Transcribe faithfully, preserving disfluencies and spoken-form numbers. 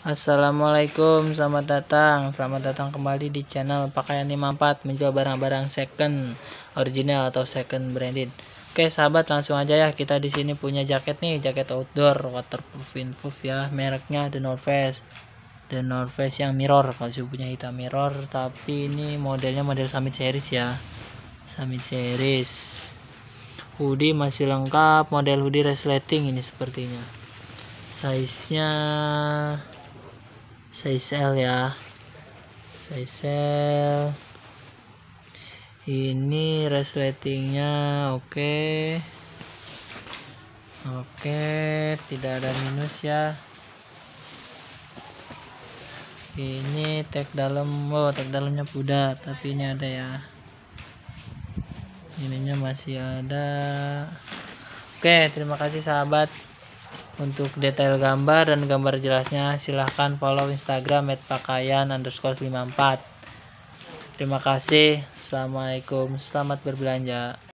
Assalamualaikum, selamat datang. Selamat datang kembali di channel Pakaian lima puluh empat, menjual barang-barang second, original atau second branded. Oke, sahabat, langsung aja ya. Kita di sini punya jaket nih, jaket outdoor, waterproof, windproof ya. Mereknya The North Face. The North Face yang mirror, kalau saya punya hitam mirror, tapi ini modelnya model Summit series ya. Summit series. Hoodie masih lengkap, model hoodie resleting ini sepertinya. Size-nya size L ya, size L. Ini resletingnya oke oke tidak ada minus ya. Ini tag dalam, oh tag dalamnya pudar, tapi ini ada ya, ininya masih ada. Oke, terima kasih sahabat. Untuk detail gambar dan gambar jelasnya silahkan follow Instagram et pakaian underscore lima puluh empat. Terima kasih. Assalamualaikum, selamat berbelanja.